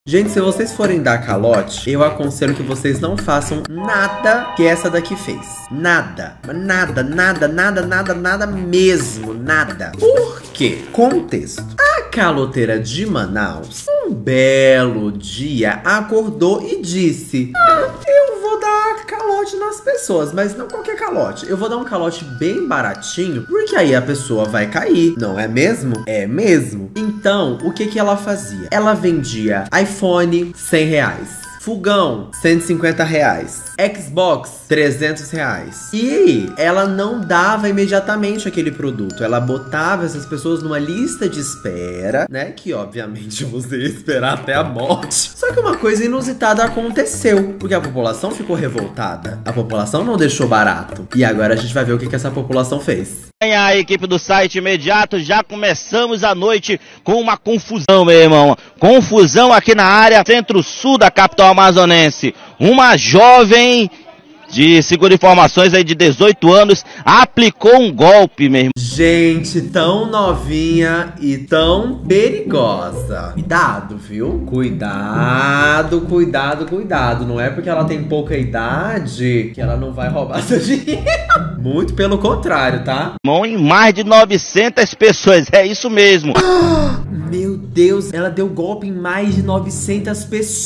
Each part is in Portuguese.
Gente, se vocês forem dar calote, eu aconselho que vocês não façam nada que essa daqui fez. Nada. Nada, nada, nada, nada, nada mesmo. Nada. Por quê? Contexto. A caloteira de Manaus, um belo dia, acordou e disse: eu vou dar calote nas pessoas, mas não qualquer calote. Eu vou dar um calote bem baratinho, porque aí a pessoa vai cair, não é mesmo? É mesmo. Então, o que que ela fazia? Ela vendia iPhone, R$100. Fogão, R$150. Xbox, R$300. E ela não dava imediatamente aquele produto. Ela botava essas pessoas numa lista de espera, né? Que obviamente você ia esperar até a morte. Só que uma coisa inusitada aconteceu, porque a população ficou revoltada. A população não deixou barato. E agora a gente vai ver o que que essa população fez. A equipe do site imediato, já começamos a noite com uma confusão, meu irmão. Confusão aqui na área centro-sul da capital amazonense. Uma jovem de, segundo informações aí, de 18 anos, aplicou um golpe, meu irmão. Gente, tão novinha e tão perigosa. Cuidado, viu? Cuidado, cuidado, cuidado. Não é porque ela tem pouca idade que ela não vai roubar seu dinheiro. Muito pelo contrário, tá? Em mais de 900 pessoas, é isso mesmo. Meu Deus, ela deu golpe em mais de 900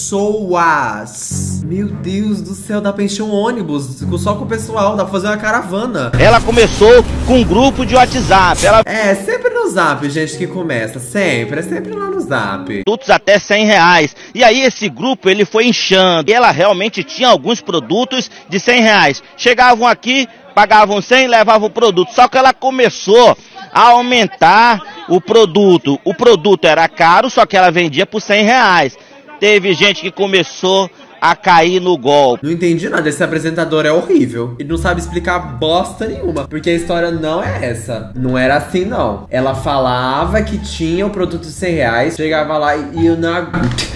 pessoas. Meu Deus do céu, dá pra encher um ônibus só com o pessoal, dá pra fazer uma caravana. Ela começou com um grupo de WhatsApp. É, sempre no Zap, gente, que começa. Sempre, é sempre lá no Zap. Produtos até R$100. E aí esse grupo, ele foi inchando. E ela realmente tinha alguns produtos de R$100. Chegavam aqui, pagavam 100, levavam o produto. Só que ela começou a aumentar o produto. O produto era caro, só que ela vendia por R$100. Teve gente que começou a cair no golpe. Não entendi nada, esse apresentador é horrível. Ele não sabe explicar bosta nenhuma, porque a história não é essa. Não era assim, não. Ela falava que tinha o produto de R$100, chegava lá e eu não...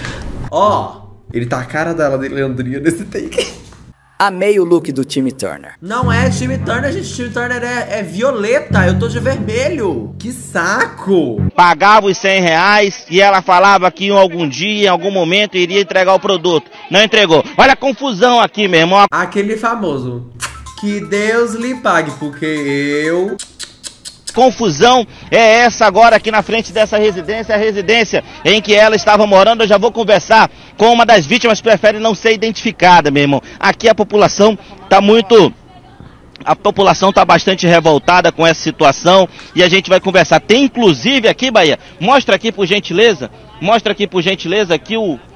Ó, ele tá a cara dela de Leandrinha nesse take. Amei o look do Timmy Turner. Não é Timmy Turner, gente. Timmy Turner é violeta. Eu tô de vermelho. Que saco. Pagava os R$100 e ela falava que em algum dia, em algum momento, iria entregar o produto. Não entregou. Olha a confusão aqui, meu irmão. Aquele famoso. Que Deus lhe pague, porque eu... Confusão é essa agora aqui na frente dessa residência, a residência em que ela estava morando. Eu já vou conversar com uma das vítimas, prefere não ser identificada, meu irmão. Aqui a população tá bastante revoltada com essa situação e a gente vai conversar. Tem inclusive aqui, Bahia, mostra aqui por gentileza aqui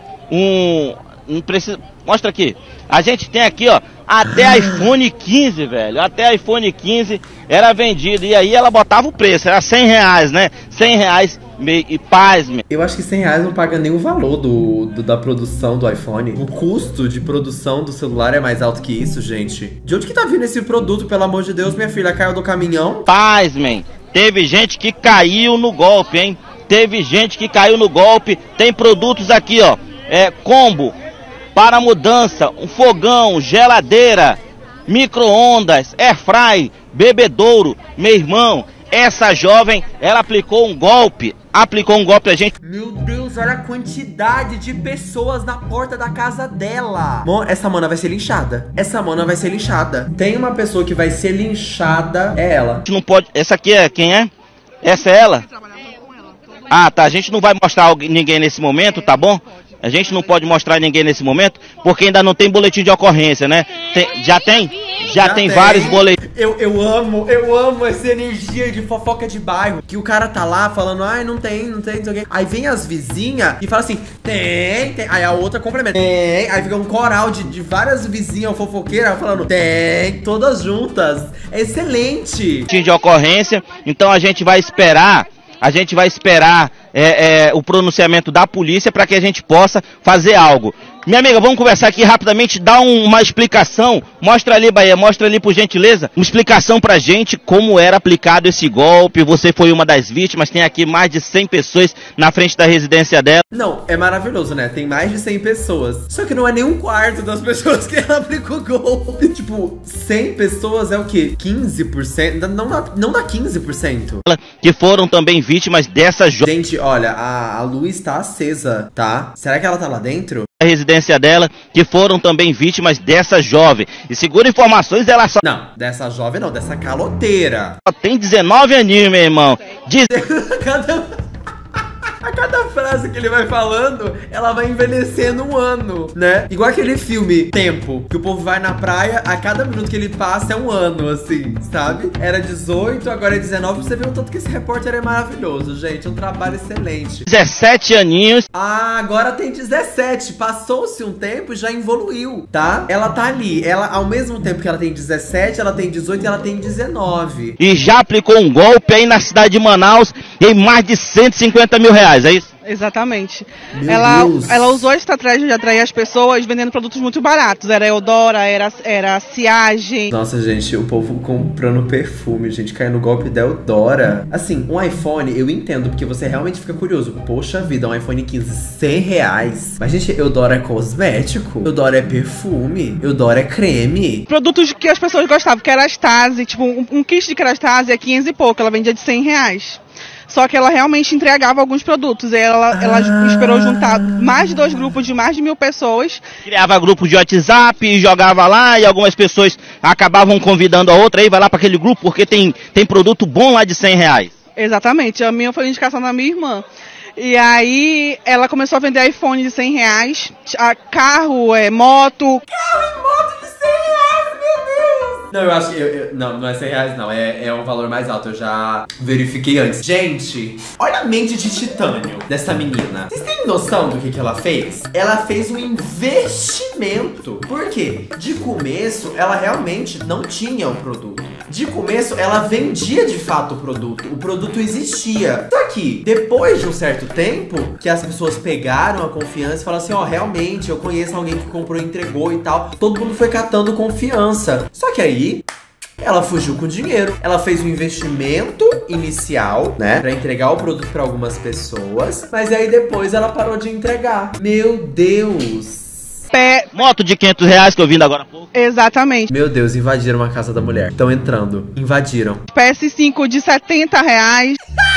mostra aqui. A gente tem aqui, ó, até iPhone 15, velho. Até iPhone 15 era vendido. E aí ela botava o preço, era R$100, né? R$100 e paz, meu. Eu acho que R$100 não paga nem o valor da produção do iPhone. O custo de produção do celular é mais alto que isso, gente. De onde que tá vindo esse produto, pelo amor de Deus? Minha filha caiu do caminhão? Paz, man. Teve gente que caiu no golpe, hein? Teve gente que caiu no golpe. Tem produtos aqui, ó. Combo para mudança, um fogão, geladeira, micro-ondas, airfry, bebedouro. Meu irmão, essa jovem, ela aplicou um golpe a gente. Meu Deus, olha a quantidade de pessoas na porta da casa dela. Essa mana vai ser linchada. Tem uma pessoa que vai ser linchada, é ela. A gente não pode, essa aqui é, quem é? Essa é ela? Ah, tá, a gente não vai mostrar ninguém nesse momento, tá bom? A gente não pode mostrar ninguém nesse momento, porque ainda não tem boletim de ocorrência, né? Já tem vários boletins. Eu amo essa energia de fofoca de bairro. Que o cara tá lá falando, ai, não tem, não sei o quê. Aí vem as vizinhas e fala assim, tem. Aí a outra complementa, tem. Aí fica um coral de várias vizinhas fofoqueiras falando, tem, todas juntas. É excelente. Boletim de ocorrência, então a gente vai esperar o pronunciamento da polícia para que a gente possa fazer algo. Minha amiga, vamos conversar aqui rapidamente, dá uma explicação, mostra ali, Bahia, mostra ali por gentileza, uma explicação pra gente como era aplicado esse golpe, você foi uma das vítimas, tem aqui mais de 100 pessoas na frente da residência dela. Não, é maravilhoso, né? Tem mais de 100 pessoas, só que não é nem um quarto das pessoas que ela aplicou golpe. Tipo, 100 pessoas é o quê? 15%? Não dá 15%. Que foram também vítimas dessa Gente, olha, a luz tá acesa, tá? Será que ela tá lá dentro? A residência dela, que foram também vítimas dessa jovem. E segundo informações, ela só... Não, dessa jovem não, dessa caloteira. Só tem 19 aninhos, meu irmão. A cada frase que ele vai falando, ela vai envelhecendo um ano, né? Igual aquele filme Tempo, que o povo vai na praia, a cada minuto que ele passa é um ano, assim, sabe? Era 18, agora é 19, você vê o tanto que esse repórter é maravilhoso, gente, um trabalho excelente. 17 aninhos. Ah, agora tem 17, passou-se um tempo e já evoluiu, tá? Ela tá ali, ela, ao mesmo tempo que ela tem 17, ela tem 18 e ela tem 19. E já aplicou um golpe aí na cidade de Manaus em mais de 150 mil reais. É isso? Exatamente. Meu Deus. Ela usou a estratégia de atrair as pessoas vendendo produtos muito baratos. Era Eudora, era Ciage. Nossa, gente, o povo comprando perfume, gente, caiu no golpe da Eudora. Assim, um iPhone, eu entendo, porque você realmente fica curioso. Poxa vida, um iPhone 15, 100 reais. Mas, gente, Eudora é cosmético, Eudora é perfume, Eudora é creme. Produtos que as pessoas gostavam, que era Kerastase, tipo, um kit de Kerastase é 500 e pouco, ela vendia de 100 reais. Só que ela realmente entregava alguns produtos. Ela esperou juntar mais de 2 grupos de mais de 1.000 pessoas. Criava grupo de WhatsApp, jogava lá e algumas pessoas acabavam convidando a outra aí, vai lá para aquele grupo porque tem produto bom lá de 100 reais. Exatamente, a minha foi indicação da minha irmã. E aí ela começou a vender iPhone de 100 reais, carro, moto. Carro e moto de 100 reais, meu Deus! Não, eu acho que... não é 100 reais, não. É um valor mais alto. Eu já verifiquei antes. Gente, olha a mente de titânio dessa menina. Vocês têm noção do que ela fez? Ela fez um investimento. Por quê? De começo, ela realmente não tinha o produto. De começo, ela vendia de fato o produto. O produto existia. Só que, depois de um certo tempo, que as pessoas pegaram a confiança e falaram assim, ó, realmente, eu conheço alguém que comprou e entregou e tal. Todo mundo foi catando confiança. Só que aí, ela fugiu com dinheiro. Ela fez um investimento inicial, né? Pra entregar o produto pra algumas pessoas. Mas aí depois ela parou de entregar. Meu Deus! Moto de 500 reais que eu vim agora há pouco. Exatamente. Meu Deus, invadiram a casa da mulher. Estão entrando. Invadiram. PS5 de 70 reais.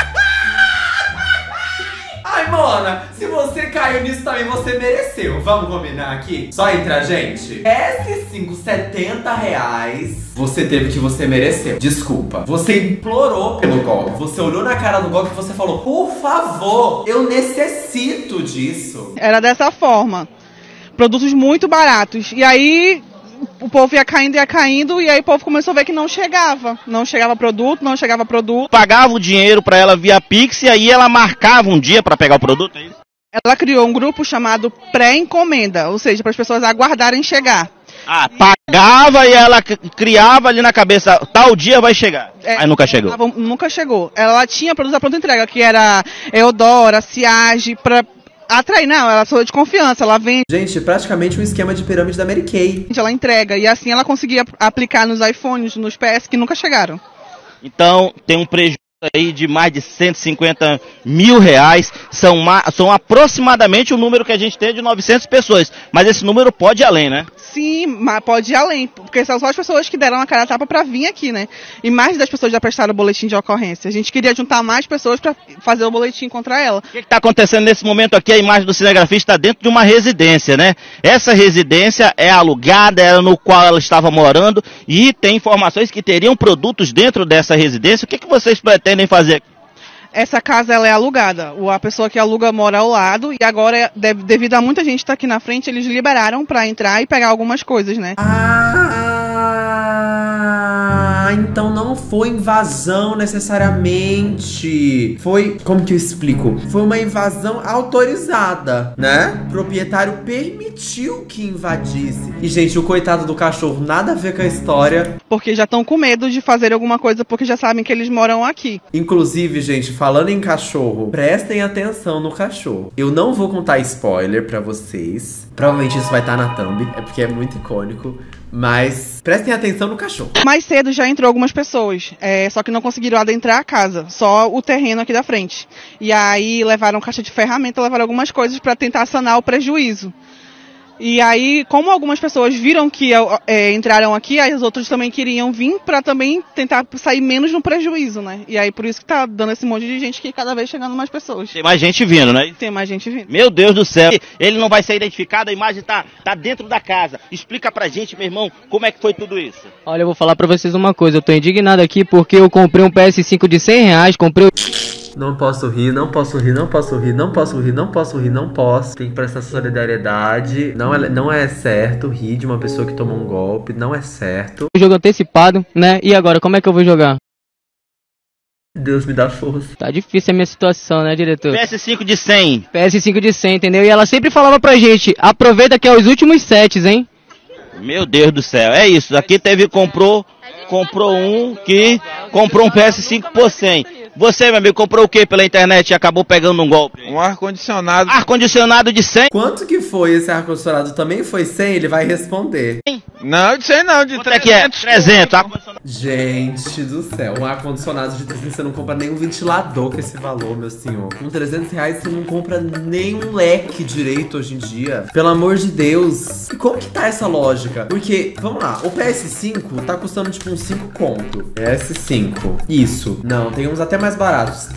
Ai, Mona, se você caiu nisso também, você mereceu. Vamos combinar aqui? Só entre a gente? PS5, 70 reais. Você teve que você mereceu. Desculpa. Você implorou pelo golpe. Você olhou na cara do golpe e você falou, por favor, eu necessito disso. Era dessa forma. Produtos muito baratos. E aí o povo ia caindo, e aí o povo começou a ver que não chegava. Não chegava produto, não chegava produto. Pagava o dinheiro pra ela via Pix e aí ela marcava um dia pra pegar o produto, é isso? Ela criou um grupo chamado pré-encomenda, ou seja, para as pessoas aguardarem chegar. Ah, pagava e ela criava ali na cabeça, tal dia vai chegar. Aí nunca chegou. Nunca chegou. Ela tinha produto à pronta entrega, que era Eudora, Ciage, pra atrair, não, ela sou de confiança, ela vende. Gente, praticamente um esquema de pirâmide da Mary Kay. Ela entrega, e assim ela conseguia aplicar nos iPhones, nos PS que nunca chegaram. Então, tem um prejuízo aí de mais de 150 mil reais, são aproximadamente o número que a gente tem de 900 pessoas, mas esse número pode ir além, né? Sim, mas pode ir além, porque são só as pessoas que deram a cara a tapa pra vir aqui, né? E mais das pessoas já prestaram o boletim de ocorrência. A gente queria juntar mais pessoas pra fazer o boletim contra ela. O que está acontecendo nesse momento aqui? A imagem do cinegrafista está dentro de uma residência, né? Essa residência é alugada, era no qual ela estava morando, e tem informações que teriam produtos dentro dessa residência. O que vocês pretendem fazer aqui? Essa casa ela é alugada, a pessoa que aluga mora ao lado, e agora, devido a muita gente estar aqui na frente, eles liberaram para entrar e pegar algumas coisas, né? Ah, então não foi invasão necessariamente. Foi, como que eu explico? Foi uma invasão autorizada, né? O proprietário permitiu que invadisse. E, gente, o coitado do cachorro, nada a ver com a história. Porque já estão com medo de fazer alguma coisa porque já sabem que eles moram aqui. Inclusive, gente, falando em cachorro, prestem atenção no cachorro. Eu não vou contar spoiler pra vocês. Provavelmente isso vai estar na thumb, é porque é muito icônico. Mas prestem atenção no cachorro. Mais cedo já entrou algumas pessoas, só que não conseguiram adentrar a casa, só o terreno aqui da frente. E aí levaram caixa de ferramenta, levaram algumas coisas para tentar sanar o prejuízo. E aí, como algumas pessoas viram que entraram aqui, aí os outros também queriam vir para também tentar sair menos no prejuízo, né? E aí por isso que tá dando esse monte de gente que cada vez chegando mais pessoas. Tem mais gente vindo, né? Tem mais gente vindo. Meu Deus do céu, ele não vai ser identificado, a imagem tá dentro da casa. Explica pra gente, meu irmão, como é que foi tudo isso? Olha, eu vou falar pra vocês uma coisa, eu tô indignado aqui porque eu comprei um PS5 de 100 reais, comprei... Não posso rir, não posso rir, não posso rir, não posso rir, não posso rir, não posso. Tem que prestar solidariedade. Não é certo rir de uma pessoa que tomou um golpe, não é certo. Jogo antecipado, né? E agora, como é que eu vou jogar? Deus me dá força. Tá difícil a minha situação, né, diretor? PS5 de 100. PS5 de 100, entendeu? E ela sempre falava pra gente, aproveita que é os últimos sets, hein? Meu Deus do céu, é isso. Aqui comprou um que comprou um PS5 por 100. Você, meu amigo, comprou o que pela internet e acabou pegando um golpe? Um ar-condicionado. Ar-condicionado de 100? Quanto que foi esse ar-condicionado? Também foi 100? Ele vai responder. Não, de 100 não, de Quanto é que é? 300. Gente do céu, um ar-condicionado de 300, você não compra nem um ventilador com esse valor, meu senhor. Com 300 reais você não compra nem um leque direito hoje em dia. Pelo amor de Deus. E como que tá essa lógica? Porque, vamos lá, o PS5 tá custando tipo uns 5 conto. PS5. Isso. Não, tem uns até mais baratos.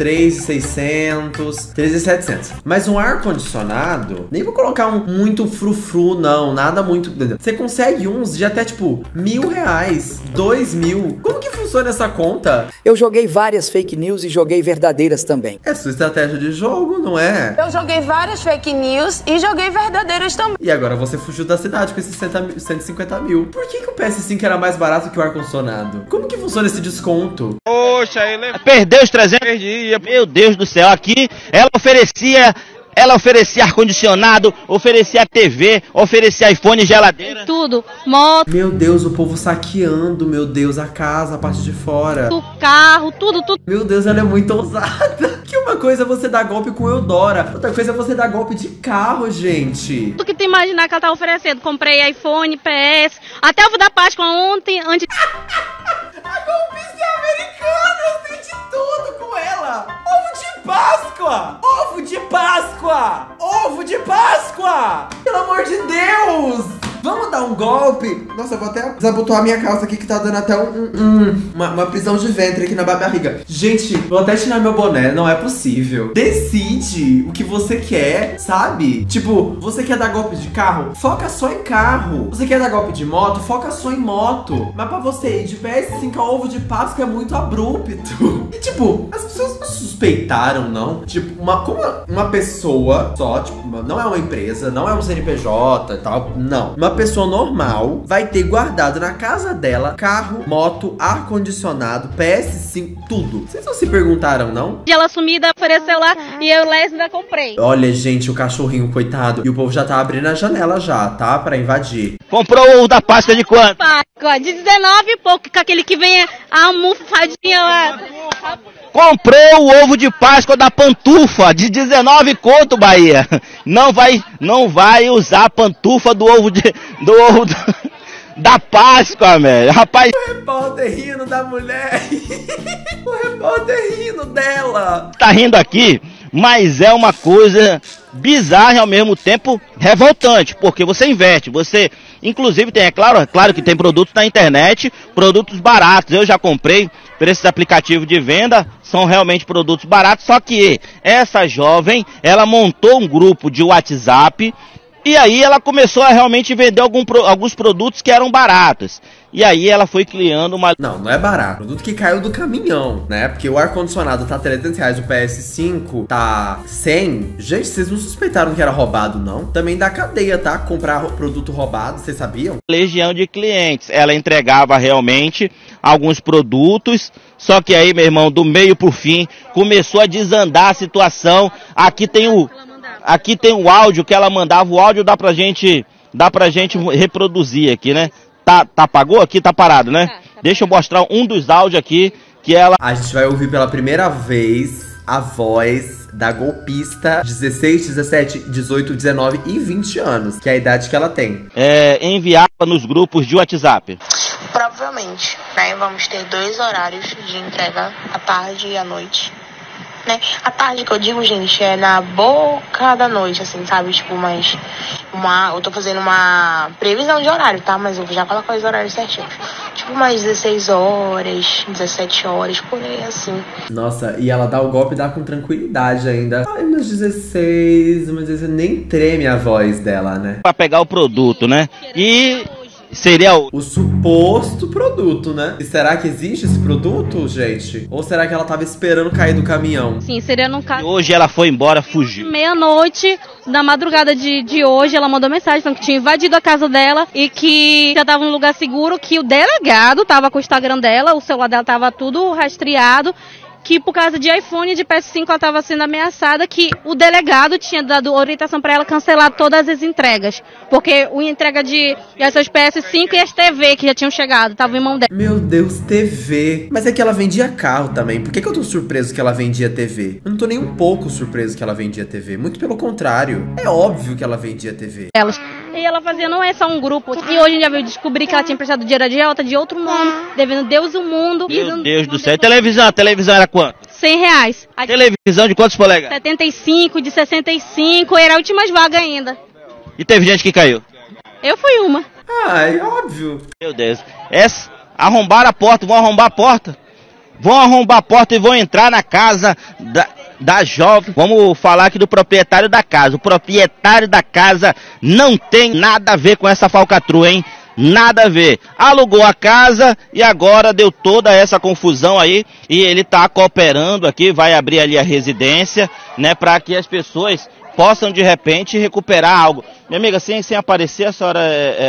3.600, 3.700. Mas um ar-condicionado, nem vou colocar um muito frufru, não. Nada muito... Você consegue uns de até tipo R$1.000, 2.000. Como que funciona essa conta? Eu joguei várias fake news e joguei verdadeiras também. É sua estratégia de jogo, não é? Eu joguei várias fake news e joguei verdadeiras também. E agora você fugiu da cidade com esses 150 mil. Por que o PS5 era mais barato que o ar-condicionado? Como que funciona esse desconto? Poxa, ele... Perdeu os 300? Perdi. Meu Deus do céu, aqui ela oferecia ar-condicionado, oferecia TV, oferecia iPhone, geladeira. Tudo, moto, Meu Deus, o povo saqueando, meu Deus, a casa, a parte de fora. carro, tudo. Meu Deus, ela é muito ousada. Que uma coisa é você dar golpe com Eudora, outra coisa é você dar golpe de carro, gente. Tudo que tu imaginar que ela tá oferecendo. Comprei iPhone, PS, até ovo da Páscoa ontem, antes... A golpista americana, eu sei de tudo com ela. Ovo de Páscoa! Ovo de Páscoa! Ovo de Páscoa! Pelo amor de Deus! Vamos dar um golpe? Nossa, eu vou até desabotoar a minha calça aqui que tá dando até uma prisão de ventre aqui na barriga. Gente, vou até tirar meu boné, não é possível. Decide o que você quer, sabe? Tipo, você quer dar golpe de carro? Foca só em carro. Você quer dar golpe de moto? Foca só em moto. Mas pra você ir de PS5 a ovo de Páscoa é muito abrupto. E tipo, as pessoas não suspeitaram, não? Tipo, como uma pessoa só, tipo, não é uma empresa, não é um CNPJ e tal, não. Uma pessoa normal vai ter guardado na casa dela carro, moto, ar-condicionado, PS5, tudo. Vocês não se perguntaram, não? Ela sumida, ofereceu lá e eu ainda comprei. Olha, gente, o cachorrinho, coitado. E o povo já tá abrindo a janela já, tá? Pra invadir. Comprou o ovo da Páscoa de quanto? Páscoa, de 19 e pouco, com aquele que vem a almofadinha lá. Comprou o ovo de Páscoa da pantufa de 19 conto, Bahia. Não vai usar a pantufa do ovo da Páscoa, velho. Rapaz, O repórter rindo da mulher. O repórter rindo dela. tá rindo aqui, mas é uma coisa bizarra e ao mesmo tempo revoltante, porque você investe, você inclusive tem, é claro que tem produtos na internet, produtos baratos. Eu já comprei por esses aplicativos de venda, são realmente produtos baratos, só que essa jovem, ela montou um grupo de WhatsApp E aí ela começou a realmente vender alguns produtos que eram baratos. E aí ela foi criando uma... Não é barato. Produto que caiu do caminhão, né? Porque o ar-condicionado tá R$300, o PS5 tá 100. Gente, vocês não suspeitaram que era roubado, não? Também dá cadeia, tá? Comprar produto roubado, vocês sabiam? Legião de clientes. Ela entregava realmente alguns produtos, só que aí, meu irmão, do meio pro fim, começou a desandar a situação. Aqui tem o áudio que ela mandava. O áudio dá pra gente reproduzir aqui, né? Tá, apagou aqui? Tá parado, né? Deixa eu mostrar um dos áudios aqui que ela... A gente vai ouvir pela primeira vez a voz da golpista 16, 17, 18, 19 e 20 anos, que é a idade que ela tem. Enviava nos grupos de WhatsApp. Provavelmente, né? Vamos ter 2 horários de entrega, à tarde e à noite. Né? A tarde que eu digo, gente, é na boca da noite, assim, sabe? Tipo, eu tô fazendo uma previsão de horário, tá? Mas eu já coloco os horários certinhos. Tipo, umas 16 horas, 17 horas, por aí, assim. Nossa, e ela dá o golpe e dá com tranquilidade ainda. Ai, umas 16, mas nem treme a voz dela, né? Pra pegar o produto, né? E... seria o suposto produto, né? E será que existe esse produto, gente? Ou será que ela tava esperando cair do caminhão? Sim, seria no caso. Hoje ela foi embora, fugiu. Meia-noite, da madrugada de hoje, ela mandou mensagem falando que tinha invadido a casa dela e que já tava num lugar seguro, que o delegado tava com o Instagram dela, o celular dela tava tudo rastreado, que por causa de iPhone e de PS5 ela estava sendo ameaçada, que o delegado tinha dado orientação para ela cancelar todas as entregas, porque a entrega de essas PS5 e as TV que já tinham chegado, estavam em mão dela. Meu Deus, TV. Mas é que ela vendia carro também. Por que eu tô surpreso que ela vendia TV? Eu não tô nem um pouco surpreso que ela vendia TV. Muito pelo contrário. É óbvio que ela vendia TV. E ela fazia, não é só um grupo. E hoje em dia veio descobrir que ela tinha prestado dinheiro de alta de outro nome, devendo Deus e o mundo. Meu Deus do céu. A televisão era quanto? R$100. A televisão de quantos polegadas? 75, de 65, era a última vaga ainda. E teve gente que caiu? Eu fui uma. É óbvio. Meu Deus. Arrombaram a porta, vão arrombar a porta. Vão arrombar a porta e vão entrar na casa da jovem. Vamos falar aqui do proprietário da casa. O proprietário da casa não tem nada a ver com essa falcatrua, hein? Nada a ver. Alugou a casa e agora deu toda essa confusão aí. E ele tá cooperando aqui, vai abrir ali a residência, né? Para que as pessoas possam de repente recuperar algo. Minha amiga, sem aparecer, a senhora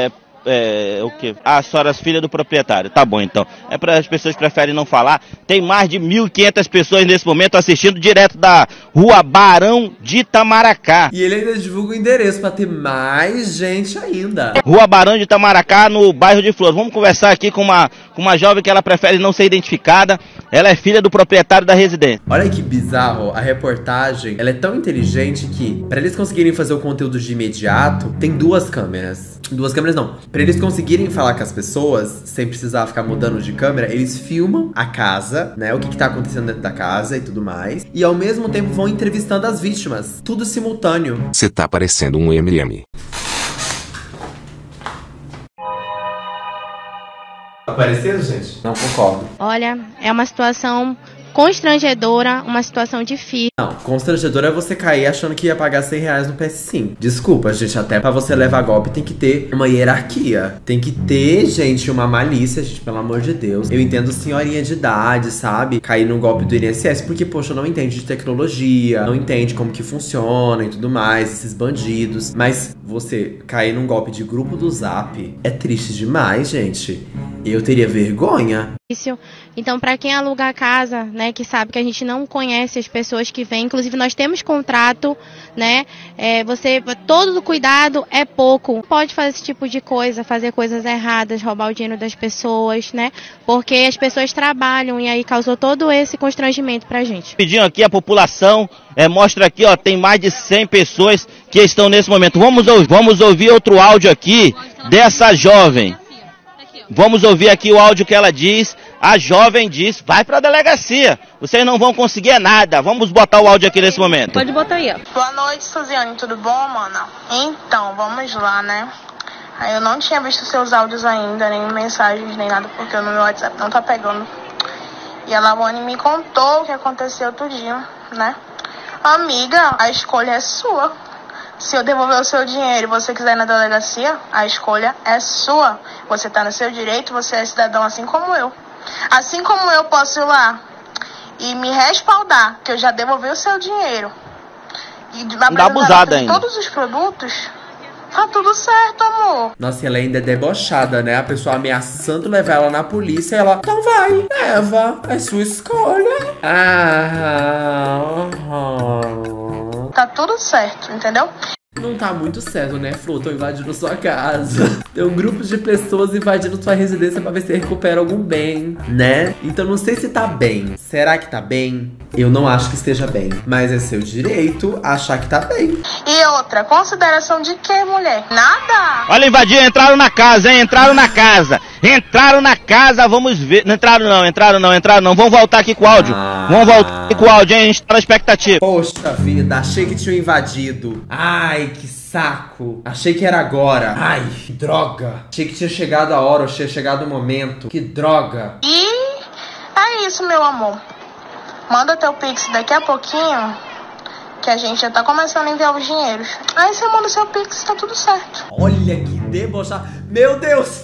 o quê? A senhora é filha do proprietário. Tá bom, então. É para as pessoas preferem não falar. Tem mais de 1.500 pessoas nesse momento assistindo direto da Rua Barão de Itamaracá. E ele ainda divulga o endereço para ter mais gente ainda. Rua Barão de Itamaracá, no bairro de Flores. Vamos conversar aqui com uma jovem que ela prefere não ser identificada. Ela é filha do proprietário da residência. Olha que bizarro, a reportagem, ela é tão inteligente que, para eles conseguirem fazer o conteúdo de imediato, tem 2 câmeras. 2 câmeras não. Pra eles conseguirem falar com as pessoas, sem precisar ficar mudando de câmera, eles filmam a casa, né? O que tá acontecendo dentro da casa e tudo mais. E ao mesmo tempo vão entrevistando as vítimas. Tudo simultâneo. Você tá parecendo um MM. Apareceu, gente? Não concordo. Olha, é uma situação constrangedora, uma situação difícil. Não, constrangedora é você cair achando que ia pagar R$100 no PS5. Desculpa, gente, até pra você levar golpe tem que ter uma hierarquia. Tem que ter, gente, uma malícia, gente, pelo amor de Deus. Eu entendo senhorinha de idade, sabe? Cair no golpe do INSS, porque, poxa, não entende de tecnologia, não entende como que funciona e tudo mais, esses bandidos. Mas você cair num golpe de grupo do Zap é triste demais, gente. Eu teria vergonha. Então, para quem aluga a casa, né, que sabe que a gente não conhece as pessoas que vêm, inclusive nós temos contrato, né, todo o cuidado é pouco. Pode fazer esse tipo de coisa, fazer coisas erradas, roubar o dinheiro das pessoas, né, porque as pessoas trabalham e aí causou todo esse constrangimento pra gente. Pedindo aqui a população, mostra aqui, ó, tem mais de 100 pessoas que estão nesse momento. Vamos ouvir outro áudio aqui dessa jovem. Vamos ouvir aqui o áudio que ela diz. A jovem diz, vai pra delegacia. Vocês não vão conseguir nada. Vamos botar o áudio aqui nesse momento. Pode botar aí, ó. Boa noite, Suziane. Tudo bom, mana? Então, vamos lá, né? Eu não tinha visto seus áudios ainda, nem mensagens, nem nada, porque o meu WhatsApp não tá pegando. E a Lawane me contou o que aconteceu tudinho, né? Amiga, a escolha é sua. Se eu devolver o seu dinheiro e você quiser ir na delegacia, a escolha é sua. Você tá no seu direito, você é cidadão assim como eu. Assim como eu posso ir lá e me respaldar que eu já devolvi o seu dinheiro e dá abusada ainda. Todos os produtos, tá tudo certo, amor. Nossa, e ela ainda é debochada, né? A pessoa ameaçando levar ela na polícia e ela, então vai, leva, é sua escolha. Tá tudo certo, entendeu? Não tá muito certo, né, Flor? Estão invadindo sua casa. Tem um grupo de pessoas invadindo sua residência pra ver se recupera algum bem, né? Então não sei se tá bem. Será que tá bem? Eu não acho que esteja bem. Mas é seu direito achar que tá bem. E outra, consideração de quê, mulher? Nada! Olha, invadir, entraram na casa, hein? Entraram na casa. Entraram na casa, vamos ver. Não entraram não. Vamos voltar aqui com o áudio. Vamos voltar aqui com o áudio, hein? A gente tá na expectativa. Poxa vida, achei que tinham invadido. Ai, que saco. Achei que era agora. Ai, que droga. Achei que tinha chegado a hora, tinha chegado o momento. Que droga. E é isso, meu amor. Manda teu Pix daqui a pouquinho, que a gente já tá começando a enviar os dinheiros. Aí você manda seu Pix, tá tudo certo. Olha que debochado. Meu Deus.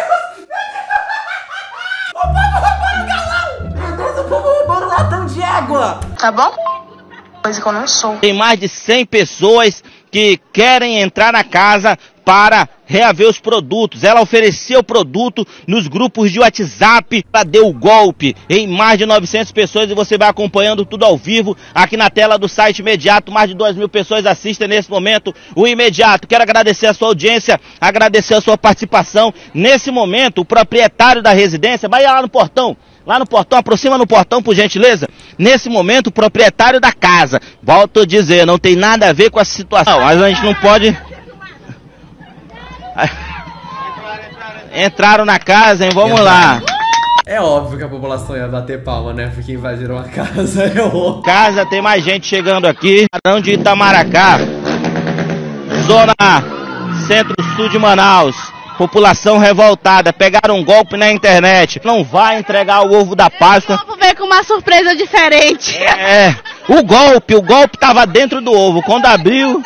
O povo roubando galão. Meu Deus, o povo roubando latão de água. Tá bom? Coisa que eu não sou. Tem mais de 100 pessoas que querem entrar na casa para reaver os produtos. Ela ofereceu produto nos grupos de WhatsApp, ela deu o golpe em mais de 900 pessoas e você vai acompanhando tudo ao vivo aqui na tela do site Imediato. Mais de 2.000 pessoas assistem nesse momento o Imediato. Quero agradecer a sua audiência, agradecer a sua participação. Nesse momento, o proprietário da residência, vai lá no portão. Lá no portão, aproxima no portão, por gentileza. Nesse momento, o proprietário da casa, volto a dizer, não tem nada a ver com essa situação. Mas a gente não pode... Entraram na casa, hein? Vamos lá. É óbvio que a população ia bater palma, né? Porque invadiram a casa. É óbvio. Casa, tem mais gente chegando aqui. Barão de Itamaracá. Zona Centro-Sul de Manaus. População revoltada, pegaram um golpe na internet. Não vai entregar o ovo da Páscoa. O ovo veio com uma surpresa diferente. O golpe tava dentro do ovo. Quando abriu,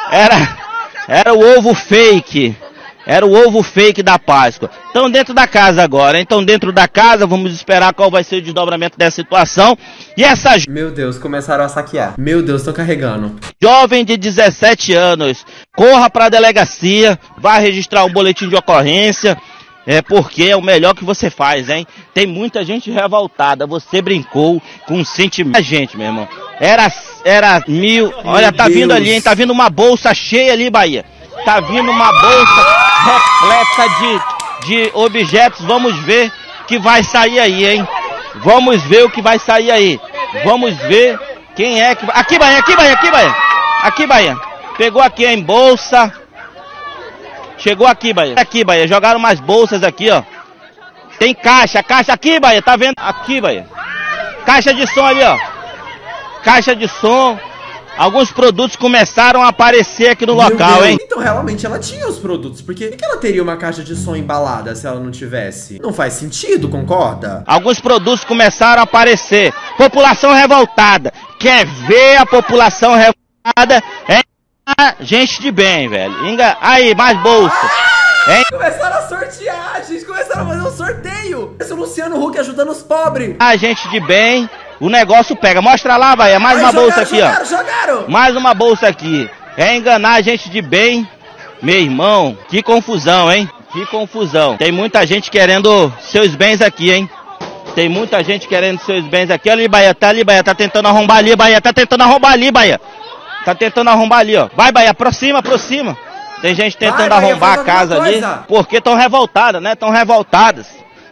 era o ovo fake. Era o ovo fake da Páscoa. Estão dentro da casa agora. Então dentro da casa, vamos esperar qual vai ser o desdobramento dessa situação. E essa... Meu Deus, começaram a saquear. Meu Deus, estão carregando. Jovem de 17 anos, corra para a delegacia, vai registrar um boletim de ocorrência. Porque é o melhor que você faz, hein? Tem muita gente revoltada. Você brincou com um sentimento. A gente, meu irmão. Era mil... Olha, tá vindo ali, hein? Tá vindo uma bolsa cheia ali, Bahia. Tá vindo uma bolsa repleta de objetos. Vamos ver o que vai sair aí, hein? Vamos ver o que vai sair aí. Vamos ver quem é que... Aqui, Bahia, aqui, Bahia, aqui, Bahia. Aqui, Bahia. Pegou aqui em bolsa. Chegou aqui, Bahia. Aqui, Bahia. Jogaram umas bolsas aqui, ó. Tem caixa aqui, Bahia. Tá vendo? Aqui, Bahia. Caixa de som ali, ó. Caixa de som. Alguns produtos começaram a aparecer aqui no local, hein? Então realmente ela tinha os produtos. Por que ela teria uma caixa de som embalada se ela não tivesse? Não faz sentido, concorda? Alguns produtos começaram a aparecer. População revoltada. Quer ver a população revoltada? Gente de bem, velho. Aí, mais bolsa. Começaram a sortear, gente. Começaram a fazer um sorteio. Esse é o Luciano Huck ajudando os pobres. Gente de bem. O negócio pega. Mostra lá, Bahia. Mais uma bolsa aqui, ó. Jogaram. Mais uma bolsa aqui. É enganar a gente de bem. Meu irmão, que confusão, hein? Que confusão. Tem muita gente querendo seus bens aqui, hein? Tem muita gente querendo seus bens aqui. Olha ali, Bahia. Tá ali, Bahia. Tá tentando arrombar ali, Bahia. Tá tentando arrombar ali, Bahia. Tá tentando arrombar ali, ó. Vai, Bahia. Aproxima. Tem gente tentando arrombar a casa ali. Porque estão revoltadas, né? Estão revoltadas.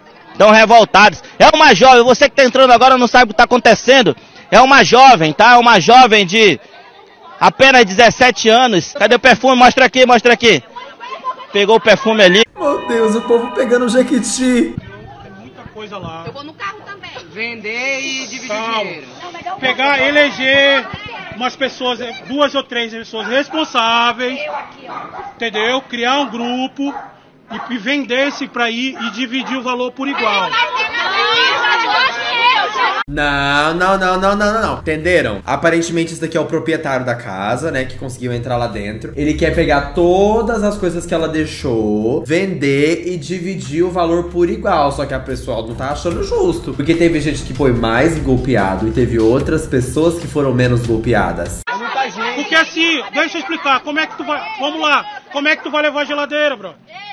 É uma jovem, você que tá entrando agora não sabe o que tá acontecendo. É uma jovem, tá? Uma jovem de apenas 17 anos. Cadê o perfume? Mostra aqui. Pegou o perfume ali. Meu Deus, o povo pegando o Jequiti. Tem muita coisa lá. Eu vou no carro também. Vender e dividir dinheiro. Pegar, eleger umas pessoas, 2 ou 3 pessoas responsáveis. Entendeu? Criar um grupo. E vender esse pra ir e dividir o valor por igual. Não. Entenderam? Aparentemente esse daqui é o proprietário da casa, né? Que conseguiu entrar lá dentro. Ele quer pegar todas as coisas que ela deixou, vender e dividir o valor por igual. Só que a pessoa não tá achando justo. Porque teve gente que foi mais golpeado e teve outras pessoas que foram menos golpeadas. Porque assim, deixa eu explicar, como é que tu vai... Vamos lá, como é que tu vai levar a geladeira, bro?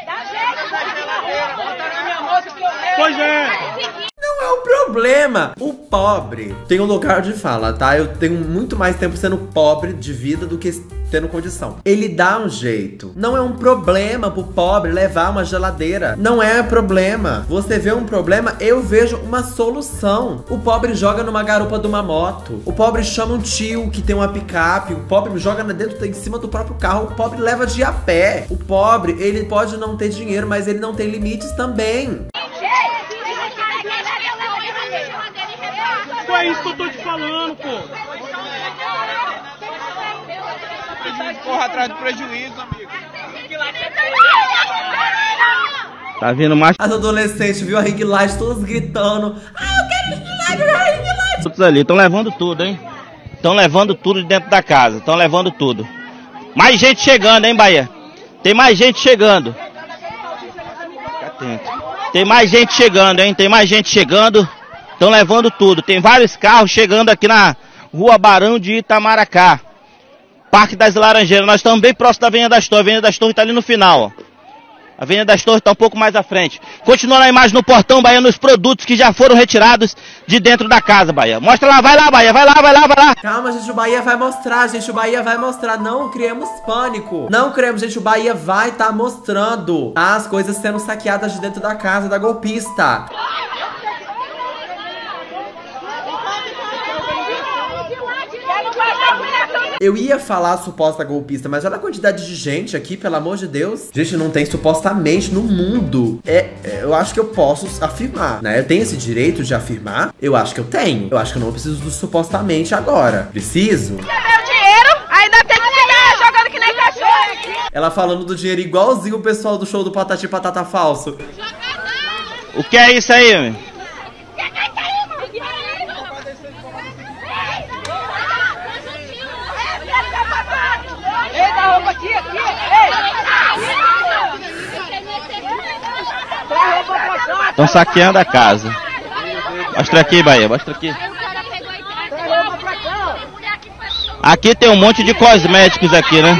Pois é. Não é um problema. O pobre tem um lugar de fala, tá? Eu tenho muito mais tempo sendo pobre de vida do que tendo condição. Ele dá um jeito. Não é um problema pro pobre levar uma geladeira. Não é problema. Você vê um problema, eu vejo uma solução. O pobre joga numa garupa de uma moto. O pobre chama um tio que tem uma picape. O pobre joga dentro, em cima do próprio carro. O pobre leva de a pé. O pobre, ele pode não ter dinheiro, mas ele não tem limites também. É isso que eu tô te falando, pô. Corra atrás do prejuízo, amigo. Tá vindo mais. As adolescentes viu a ring light todas gritando. Eu quero ring light. Todos ali, estão levando tudo, hein? Estão levando tudo de dentro da casa. Estão levando tudo. Mais gente chegando, hein, Bahia? Tem mais gente chegando. Fica atento. Tem mais gente chegando, hein? Tem mais gente chegando. Estão levando tudo. Tem vários carros chegando aqui na Rua Barão de Itamaracá. Parque das Laranjeiras. Nós estamos bem próximo da Avenida das Torres. A Avenida das Torres está ali no final, ó. A Avenida das Torres está um pouco mais à frente. Continua na imagem no portão, Bahia, nos produtos que já foram retirados de dentro da casa, Bahia. Mostra lá, vai lá, Bahia. Vai lá. Calma, gente, o Bahia vai mostrar, gente. O Bahia vai mostrar. Não criemos pânico. Não criemos, gente. O Bahia vai estar mostrando as coisas sendo saqueadas de dentro da casa da golpista. Eu ia falar suposta golpista, mas olha a quantidade de gente aqui, pelo amor de Deus. Gente, não tem supostamente no mundo. Eu acho que eu posso afirmar, né? Eu tenho esse direito de afirmar. Eu acho que eu tenho. Eu acho que eu não preciso do supostamente agora. Preciso? Meu dinheiro, ainda tem que ficar jogando que nem cachorro. Ela falando do dinheiro igualzinho o pessoal do show do Patati Patata Falso. O que é isso aí, meu? Estão saqueando a casa. Mostra aqui, Bahia, mostra aqui. Aqui tem um monte de cosméticos aqui, né?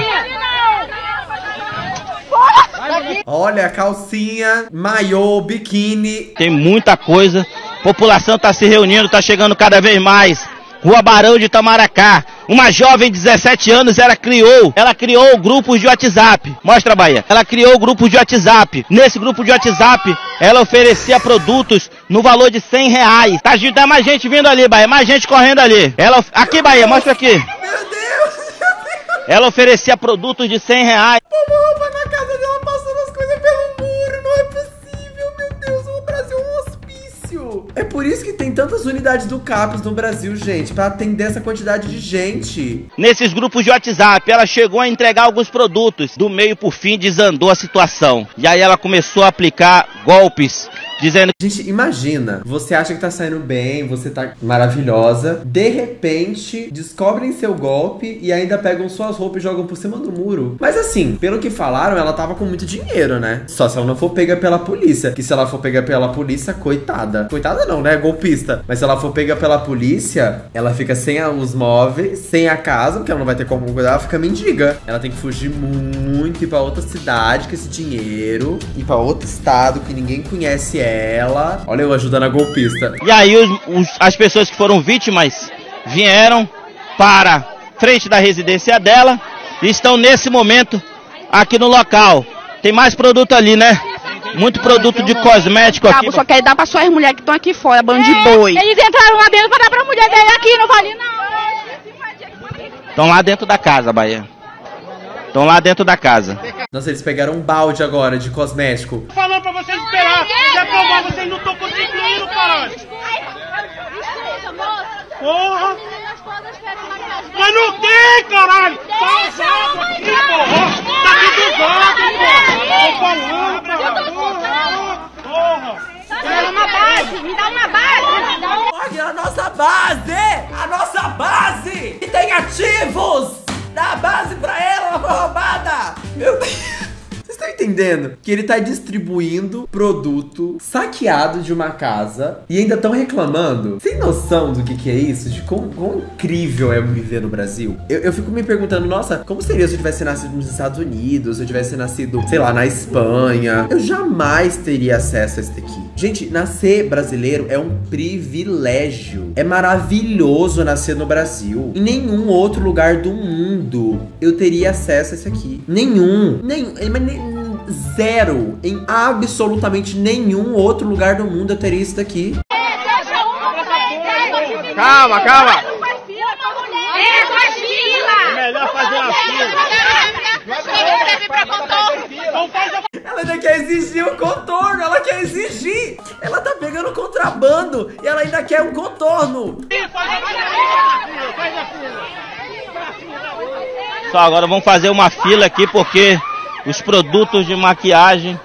Olha, calcinha, maiô, biquíni. Tem muita coisa. A população tá se reunindo, tá chegando cada vez mais. Rua Barão de Itamaracá. Uma jovem de 17 anos, ela criou grupos de WhatsApp. Mostra, Bahia. Ela criou grupos de WhatsApp. Nesse grupo de WhatsApp, ela oferecia produtos no valor de R$100. Tá mais gente vindo ali, Bahia. Mais gente correndo ali. Aqui, Bahia, mostra aqui. Meu Deus. Ela oferecia produtos de R$100. Rouba na casa dela, passando as coisas pelo muro. Não é possível, meu Deus. O Brasil é um hospício. É por isso que tem tantas unidades do CAPES no Brasil, gente, pra atender essa quantidade de gente. Nesses grupos de WhatsApp, ela chegou a entregar alguns produtos. Do meio por fim, desandou a situação. E aí ela começou a aplicar golpes, dizendo... Gente, imagina, você acha que tá saindo bem, você tá maravilhosa, de repente, descobrem seu golpe e ainda pegam suas roupas e jogam por cima do muro. Mas assim, pelo que falaram, ela tava com muito dinheiro, né? Só se ela não for pega pela polícia. Que se ela for pega pela polícia, coitada. Coitada não, né? Golpista. Mas se ela for pega pela polícia, ela fica sem os móveis, sem a casa, porque ela não vai ter como cuidar, ela fica mendiga. Ela tem que fugir muito, ir pra outra cidade com esse dinheiro, ir pra outro estado que ninguém conhece ela. Olha eu ajudando a golpista. E aí as pessoas que foram vítimas vieram para frente da residência dela e estão nesse momento aqui no local. Tem mais produto ali, né? Muito produto de cosmético aqui. Só quer dar pra suas mulheres que estão aqui fora, bando de boi. Eles entraram lá dentro pra dar pra mulher dele aqui, não vale não. Estão lá dentro da casa, Bahia. Estão lá dentro da casa. Nossa, eles pegaram um balde agora de cosmético. Falou pra vocês esperar. Se aprovar, vocês não estão conseguindo, caralho. Porra. Mas não tem, caralho. Tá usado aqui, porra. Tá aqui do lado, porra. Tô falando, caralho. Porra. Me dá uma base, me dá uma base. Olha a nossa base! A nossa base! Que tem ativos! Dá a base pra ela, ela foi roubada! Meu Deus! Vocês estão entendendo? Que ele tá distribuindo produto saqueado de uma casa e ainda estão reclamando? Sem noção do que é isso? De quão incrível é viver no Brasil? Eu fico me perguntando, nossa, como seria se eu tivesse nascido nos Estados Unidos, se eu tivesse nascido, sei lá, na Espanha? Eu jamais teria acesso a isso daqui. Gente, nascer brasileiro é um privilégio. É maravilhoso nascer no Brasil. Em nenhum outro lugar do mundo eu teria acesso a isso aqui. Nenhum. Zero. Em absolutamente nenhum outro lugar do mundo eu teria isso daqui. Calma, calma. É melhor fazer uma fila. Ela ainda quer exigir um contorno, ela quer exigir. Ela tá pegando contrabando e ela ainda quer um contorno. Só agora vamos fazer uma fila aqui porque os produtos de maquiagem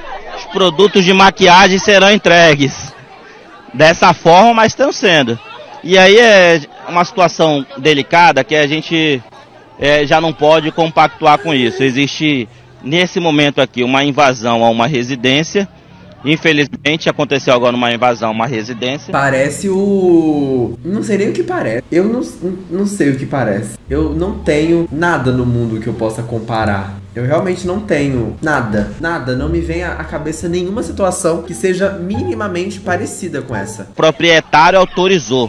serão entregues dessa forma, mas estão sendo. E aí é uma situação delicada que a gente já não pode compactuar com isso. Existe nesse momento aqui uma invasão a uma residência. Infelizmente aconteceu agora uma invasão a uma residência. Parece o... Não sei nem o que parece. Eu não sei o que parece. Eu não tenho nada no mundo que eu possa comparar. Eu realmente não tenho nada. Nada. Não me vem à cabeça nenhuma situação que seja minimamente parecida com essa. O proprietário autorizou.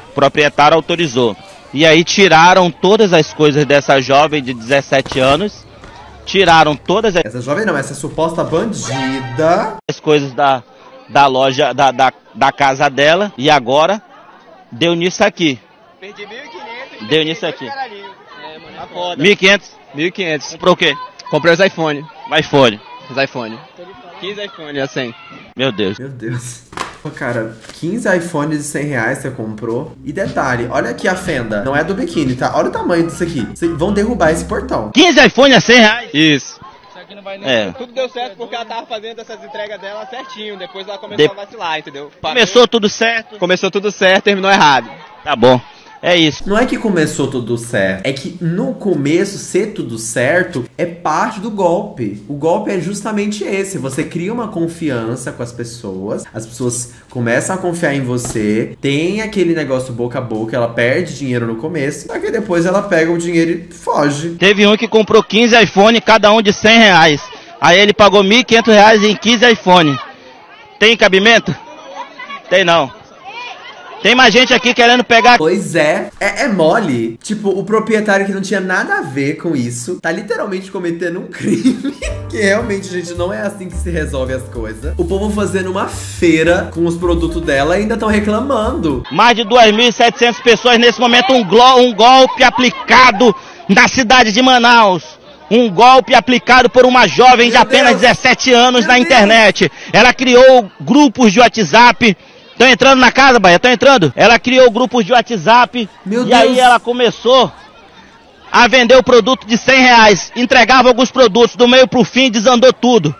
E aí tiraram todas as coisas dessa jovem de 17 anos. Tiraram todas essa jovem não, essa suposta bandida. As coisas da loja, da casa dela. E agora deu nisso aqui. Perdi 1.500. Deu nisso aqui. 1.500. Comprou o quê? Comprei os iPhone. iPhone. Os iPhone. 15 iPhone, assim. Meu Deus. Meu Deus. Pô, cara, 15 iPhones de 100 reais você comprou. E detalhe, olha aqui a fenda. Não é do biquíni, tá? Olha o tamanho disso aqui. Vocês vão derrubar esse portão. 15 iPhones a 100 reais? Isso. Isso aqui não vai nem... Tudo deu certo porque ela tava fazendo essas entregas dela certinho. Depois ela começou a vacilar, entendeu? Começou tudo certo? Começou tudo certo, terminou errado. Tá bom. É isso. Não é que começou tudo certo. É que no começo, ser tudo certo é parte do golpe. O golpe é justamente esse. Você cria uma confiança com as pessoas começam a confiar em você. Tem aquele negócio boca a boca. Ela perde dinheiro no começo. Só que depois ela pega o dinheiro e foge. Teve um que comprou 15 iPhone, cada um de 100 reais. Aí ele pagou 1.500 reais em 15 iPhone. Tem cabimento? Tem não. Tem mais gente aqui querendo pegar... Pois é, é mole. Tipo, o proprietário que não tinha nada a ver com isso tá literalmente cometendo um crime. Que realmente, gente, não é assim que se resolve as coisas. O povo fazendo uma feira com os produtos dela e ainda estão reclamando. Mais de 2.700 pessoas nesse momento, um golpe aplicado na cidade de Manaus. Um golpe aplicado por uma jovem de apenas 17 anos na internet. Ela criou grupos de WhatsApp. Estão entrando na casa, Bahia? Estão entrando? Ela criou grupos de WhatsApp. Meu Deus. Aí ela começou a vender o produto de 100 reais. Entregava alguns produtos, do meio pro fim desandou tudo.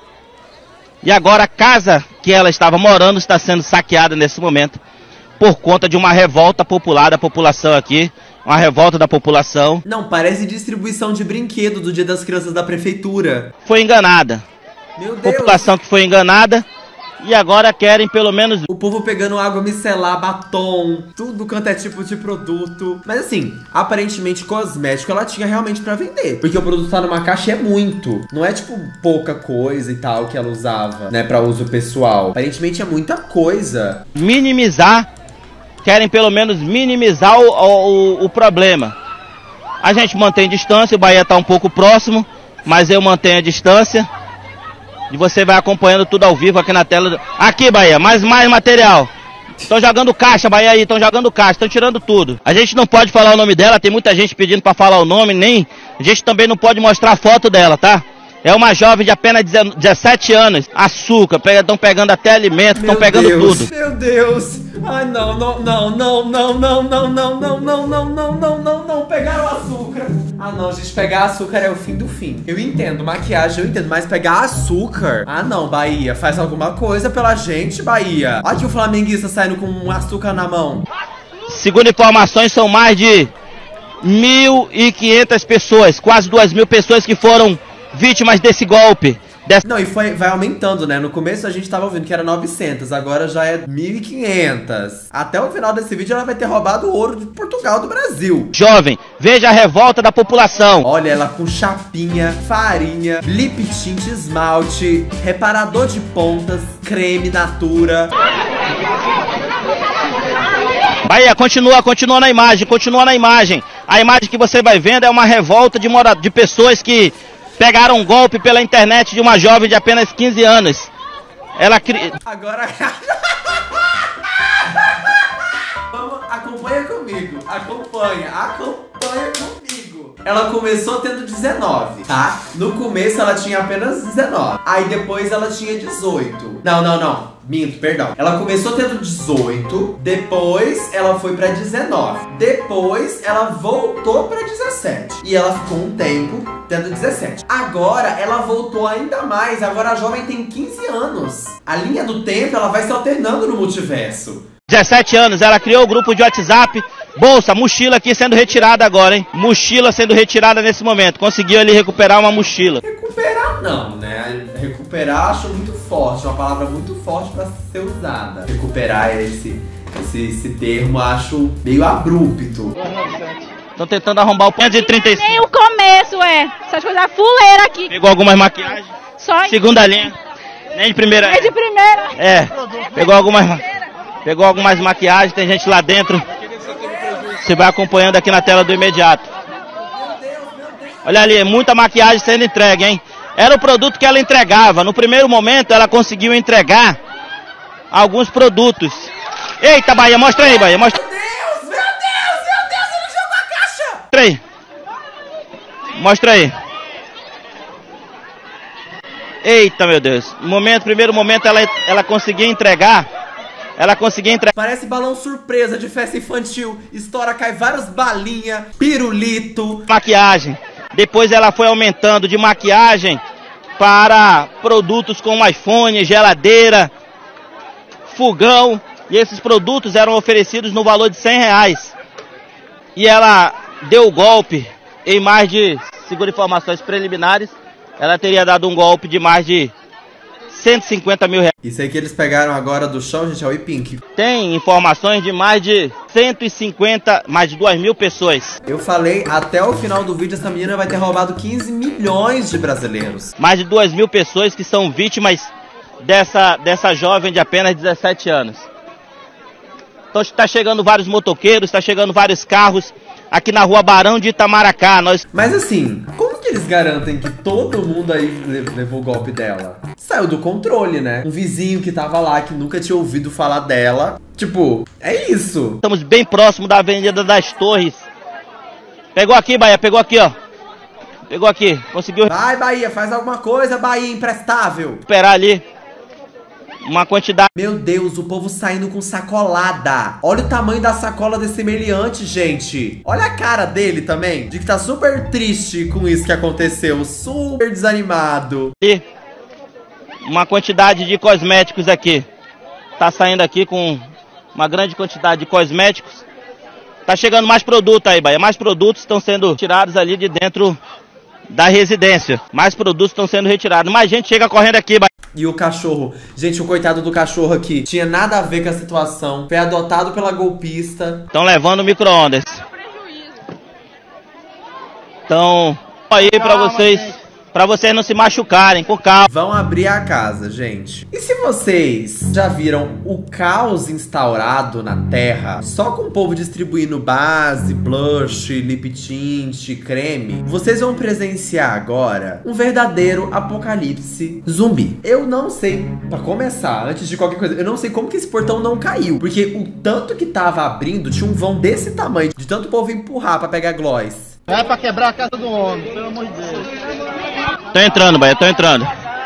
E agora a casa que ela estava morando está sendo saqueada nesse momento. Por conta de uma revolta popular da população aqui. Uma revolta da população. Não, parece distribuição de brinquedo do Dia das Crianças da Prefeitura. Foi enganada. Meu Deus. População que foi enganada. E agora querem pelo menos... O povo pegando água micelar, batom, tudo quanto é tipo de produto. Mas assim, aparentemente cosmético ela tinha realmente pra vender. Porque o produto tá numa caixa e é muito. Não é tipo pouca coisa e tal que ela usava, né, pra uso pessoal. Aparentemente é muita coisa. Minimizar, querem pelo menos minimizar o problema. A gente mantém distância, o Bahia tá um pouco próximo, mas eu mantenho a distância. E você vai acompanhando tudo ao vivo aqui na tela. Aqui, Bahia, mais material. Estão jogando caixa, Bahia aí, estão jogando caixa, estão tirando tudo. A gente não pode falar o nome dela, tem muita gente pedindo pra falar o nome, nem... A gente também não pode mostrar a foto dela, tá? É uma jovem de apenas 17 anos. Açúcar, estão pegando até alimento, estão pegando tudo. Meu Deus! Ai, não, pegaram açúcar. Ah, não, gente, pegar açúcar é o fim do fim. Eu entendo, maquiagem eu entendo, mas pegar açúcar? Ah, não, Bahia, faz alguma coisa pela gente, Bahia. Olha aqui o flamenguista saindo com um açúcar na mão. Segundo informações, são mais de 1.500 pessoas, quase 2.000 pessoas que foram vítimas desse golpe. Não, e vai aumentando, né? No começo a gente tava ouvindo que era 900, agora já é 1.500. Até o final desse vídeo ela vai ter roubado o ouro de Portugal, do Brasil. Jovem, veja a revolta da população. Olha ela com chapinha, farinha, lip tint, esmalte, reparador de pontas, creme Natura. Bahia, continua na imagem, continua na imagem. A imagem que você vai vendo é uma revolta de pessoas que pegaram um golpe pela internet de uma jovem de apenas 15 anos. Agora... Acompanha comigo. Acompanha comigo. Ela começou tendo 19, tá? No começo ela tinha apenas 19. Aí depois ela tinha 18. Não. Minto, perdão. Ela começou tendo 18, depois ela foi pra 19. Depois ela voltou pra 17. E ela ficou um tempo tendo 17. Agora ela voltou ainda mais. Agora a jovem tem 15 anos. A linha do tempo ela vai se alternando no multiverso. 17 anos, ela criou o grupo de WhatsApp. Bolsa, mochila aqui sendo retirada agora, hein? Mochila sendo retirada nesse momento. Conseguiu ali recuperar uma mochila. Recuperar não, né? Recuperar acho muito forte, uma palavra muito forte pra ser usada. Recuperar esse termo acho meio abrupto. Estão tentando arrombar o 535. Nem o começo, essas coisas fuleiras aqui. Pegou algumas maquiagens. Só segunda linha. Nem de primeira. Nem de primeira. Pegou algumas maquiagens, tem gente lá dentro. Você vai acompanhando aqui na tela do imediato. Olha ali, muita maquiagem sendo entregue, hein? Era o produto que ela entregava. No primeiro momento, ela conseguiu entregar alguns produtos. Eita, Bahia, mostra aí, Bahia. Mostra. Meu Deus, ele jogou a caixa! Mostra aí. Mostra aí. Eita, meu Deus. No primeiro momento, ela conseguia entregar. Parece balão surpresa de festa infantil. Estoura, cai várias balinhas, pirulito. Maquiagem. Depois ela foi aumentando de maquiagem para produtos como iPhone, geladeira, fogão. E esses produtos eram oferecidos no valor de R$100. E ela deu o golpe em mais de, segundo informações preliminares, ela teria dado um golpe de mais de R$150 mil. Isso aí que eles pegaram agora do chão, gente, é o Pink. Tem informações de mais de 150, mais de 2.000 pessoas. Eu falei, até o final do vídeo essa menina vai ter roubado 15 milhões de brasileiros. Mais de 2.000 pessoas que são vítimas dessa jovem de apenas 17 anos. Então está chegando vários motoqueiros, está chegando vários carros aqui na rua Barão de Itamaracá. Mas assim, como que eles garantem que todo mundo aí levou o golpe dela? Saiu do controle, né? Um vizinho que tava lá, que nunca tinha ouvido falar dela. Tipo, é isso. Estamos bem próximo da Avenida das Torres. Pegou aqui, Bahia, pegou aqui, ó. Pegou aqui, conseguiu. Vai, Bahia, faz alguma coisa, Bahia, imprestável. Esperar ali uma quantidade. Meu Deus, o povo saindo com sacolada. Olha o tamanho da sacola desse meliante, gente. Olha a cara dele também, de que tá super triste com isso que aconteceu. Super desanimado. E uma quantidade de cosméticos aqui. Tá saindo aqui com uma grande quantidade de cosméticos. Tá chegando mais produto aí, Bahia. Mais produtos estão sendo tirados ali de dentro da residência. Mais produtos estão sendo retirados. Mais gente chega correndo aqui, Bahia. E o cachorro, gente, o coitado do cachorro aqui tinha nada a ver com a situação. Foi adotado pela golpista. Estão levando micro-ondas. Então, aí pra vocês não se machucarem, com calma. Vão abrir a casa, gente. E se vocês já viram o caos instaurado na Terra, só com o povo distribuindo base, blush, lip tint, creme, vocês vão presenciar agora um verdadeiro apocalipse zumbi. Eu não sei, pra começar, antes de qualquer coisa, eu não sei como que esse portão não caiu, porque o tanto que tava abrindo tinha um vão desse tamanho, de tanto o povo empurrar pra pegar gloss. É pra quebrar a casa do homem, pelo amor de Deus. Tô entrando, Bahia, tô entrando.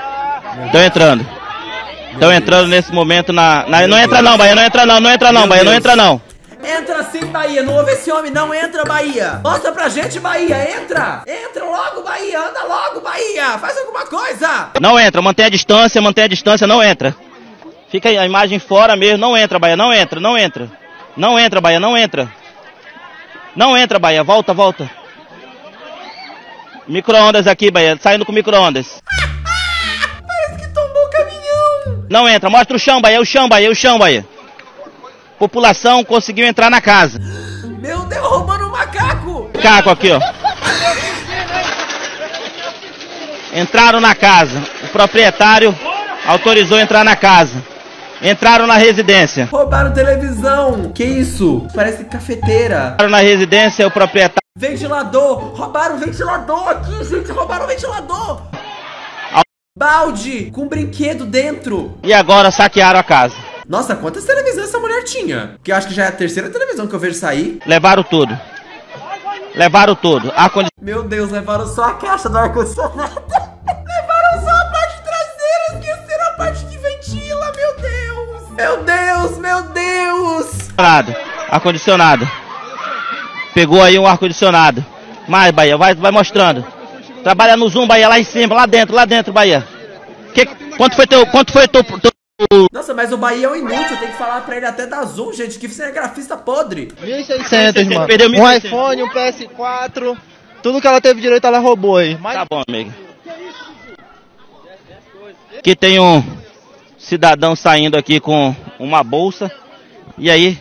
Tô entrando nesse momento na... Não entra não, Bahia, não entra não, Bahia, não entra não. Entra sim, Bahia, não ouve esse homem, não entra, Bahia. Mostra pra gente, Bahia, entra. Entra logo, Bahia, anda logo, Bahia. Faz alguma coisa. Não entra, mantém a distância, não entra. Fica aí a imagem fora mesmo, não entra, Bahia, não entra. Não entra, Bahia, não entra. Não entra, Bahia, volta, volta. Micro-ondas aqui, Bahia, saindo com micro-ondas. Parece que tombou o caminhão. Não entra, mostra o chão, Bahia, o chão, Bahia, o chão, Bahia. População conseguiu entrar na casa. Meu Deus, roubando um macaco. Macaco aqui, ó. Entraram na casa. O proprietário autorizou entrar na casa. Entraram na residência. Roubaram televisão. Que isso? Parece cafeteira. Entraram na residência, o proprietário... Ventilador. Roubaram o ventilador aqui, gente. Roubaram o ventilador. Balde com brinquedo dentro. E agora saquearam a casa. Nossa, quantas televisões essa mulher tinha? Porque eu acho que já é a terceira televisão que eu vejo sair. Levaram tudo. Levaram tudo. Meu Deus, levaram só a caixa do ar-condicionado. Levaram só a parte traseira, esqueceram a parte que ventila, meu Deus. Meu Deus, meu Deus. Ar-condicionado. Pegou aí um ar-condicionado. Mais, Bahia, vai mostrando. Trabalha no zoom, Bahia, lá em cima, lá dentro, Bahia. Quanto foi teu... Nossa, mas o Bahia é um inútil, tem que falar pra ele até dar zoom, gente, que você é grafista podre. 1.600, mano. Um iPhone, um PS4, tudo que ela teve direito ela roubou aí. Mas... Tá bom, amigo. Aqui tem um cidadão saindo aqui com uma bolsa. E aí...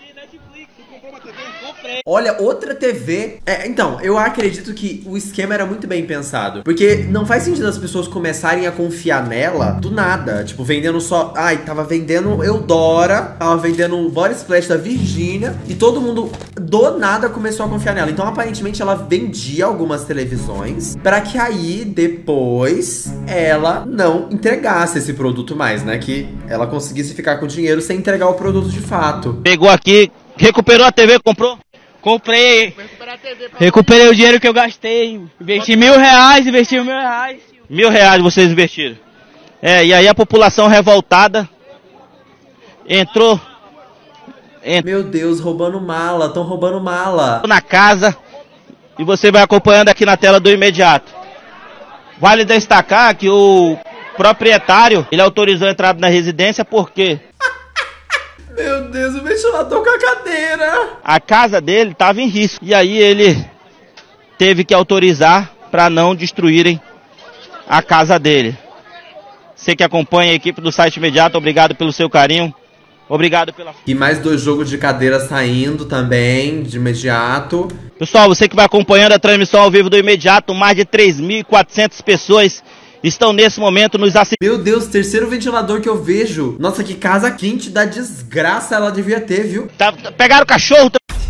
Olha, outra TV. Então, eu acredito que o esquema era muito bem pensado. Porque não faz sentido as pessoas começarem a confiar nela do nada. Tipo, vendendo só... Ai, tava vendendo Eudora, tava vendendo Body Splash da Virgínia. E todo mundo, do nada, começou a confiar nela. Então, aparentemente, ela vendia algumas televisões pra que aí, depois, ela não entregasse esse produto mais, né? Que ela conseguisse ficar com dinheiro sem entregar o produto de fato. Pegou aqui, recuperou a TV, comprou? Comprei. Recuperei o dinheiro que eu gastei. Investi R$1.000, investi R$1.000. R$1.000 vocês investiram. E aí a população revoltada entrou. Meu Deus, roubando mala, estão roubando mala. Na casa. E você vai acompanhando aqui na tela do imediato. Vale destacar que o proprietário, ele autorizou a entrada na residência porque... Meu Deus, o ventilador com a cadeira. A casa dele estava em risco. E aí ele teve que autorizar para não destruírem a casa dele. Você que acompanha a equipe do site imediato, obrigado pelo seu carinho. Obrigado pela... E mais 2 jogos de cadeira saindo também, de imediato. Pessoal, você que vai acompanhando a transmissão ao vivo do imediato, mais de 3.400 pessoas estão nesse momento nos assistindo. Meu Deus, terceiro ventilador que eu vejo. Nossa, que casa quente da desgraça ela devia ter, viu? Pegaram o cachorro.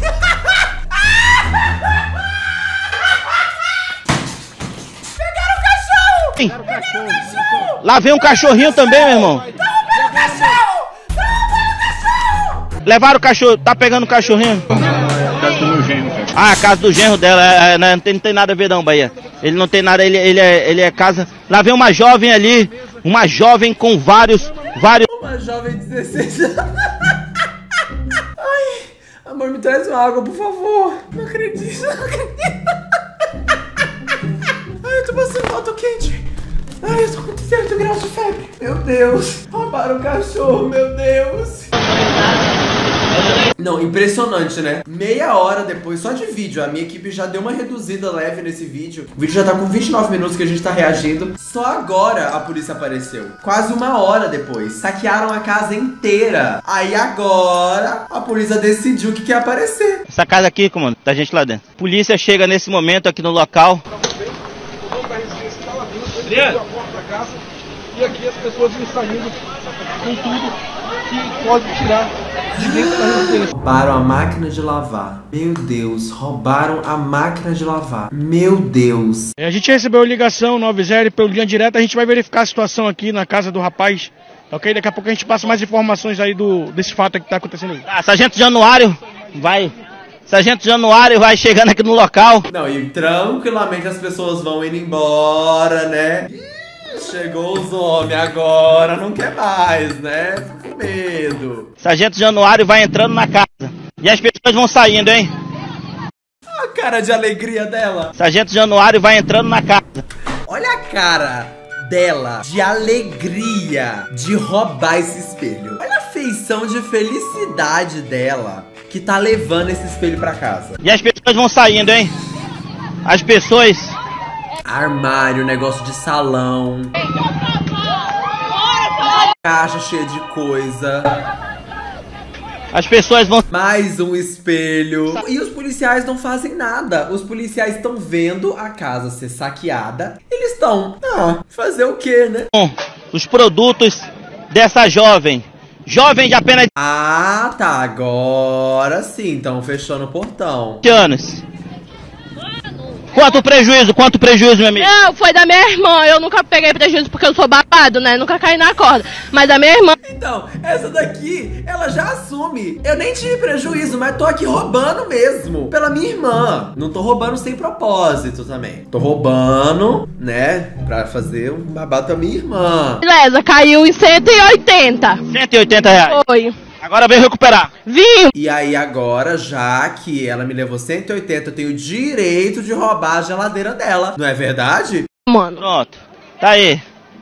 Pegaram o cachorro! Lá vem um cachorrinho também, meu irmão. Levaram o cachorro, tá pegando o cachorrinho? Casa do meu genro, cara. Ah, a casa do genro dela, não tem nada a ver não, Bahia. Ele não tem nada, ele é casa... Lá vem uma jovem ali, uma jovem com vários... Uma jovem de 16 anos. Ai, amor, me traz uma água, por favor. Não acredito, não acredito. Ai, eu tô passando mal, tô quente. Ai, eu tô com 38 graus de febre. Meu Deus, roubaram o cachorro, meu Deus. Não, impressionante, né? Meia hora depois, só de vídeo, a minha equipe já deu uma reduzida leve nesse vídeo. O vídeo já tá com 29 minutos que a gente tá reagindo. Só agora a polícia apareceu. Quase 1 hora depois. Saquearam a casa inteira. Aí agora a polícia decidiu que quer aparecer. Essa casa aqui, comando, tá gente lá dentro. Polícia chega nesse momento aqui no local. E aqui as pessoas vêm saindo com tudo que pode tirar de dentro da residência. Roubaram a máquina de lavar. Meu Deus, roubaram a máquina de lavar. Meu Deus. A gente recebeu ligação 90 pelo linha direta, a gente vai verificar a situação aqui na casa do rapaz. Ok? Daqui a pouco a gente passa mais informações aí desse fato que tá acontecendo aí. Sargento Januário vai chegando aqui no local. Não, e tranquilamente as pessoas vão indo embora, né? Chegou os homens agora, não quer mais, né? Fico com medo. Sargento Januário vai entrando na casa. E as pessoas vão saindo, hein? A cara de alegria dela. Sargento Januário vai entrando na casa. Olha a cara dela de alegria de roubar esse espelho. Olha a feição de felicidade dela. que tá levando esse espelho pra casa. E as pessoas vão saindo, hein? As pessoas... Armário, negócio de salão. Caixa cheia de coisa. As pessoas vão... Mais um espelho. E os policiais não fazem nada. Os policiais estão vendo a casa ser saqueada. Eles estão... fazer o quê, né? Os produtos dessa jovem. Jovem de apenas... Ah, tá. Agora sim. Estão fechando o portão. anos. Quanto prejuízo, meu amigo? Não, foi da minha irmã. Eu nunca peguei prejuízo porque eu sou babado, né? Nunca caí na corda. Mas da minha irmã... Então, essa daqui, ela já assume. Eu nem tive prejuízo, mas tô aqui roubando mesmo. Pela minha irmã. Não tô roubando sem propósito também. Tô roubando, né? Pra fazer um babado pra minha irmã. Beleza, caiu em 180. 180 reais. Foi. Agora veio recuperar. Vim! E aí agora, já que ela me levou 180, eu tenho o direito de roubar a geladeira dela. Não é verdade? Mano. Pronto. Tá aí.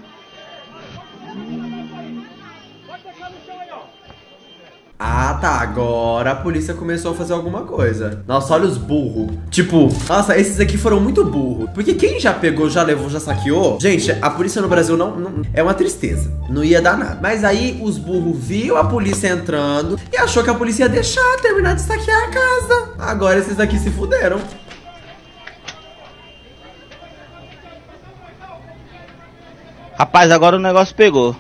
Ah, tá. Agora a polícia começou a fazer alguma coisa. Nossa, olha os burros. Tipo, nossa, esses aqui foram muito burros. Porque quem já pegou, já levou, já saqueou. Gente, a polícia no Brasil não é uma tristeza. Não ia dar nada. Mas aí os burros viu a polícia entrando e achou que a polícia ia deixar terminar de saquear a casa. Agora esses aqui se fuderam. Rapaz, agora o negócio pegou.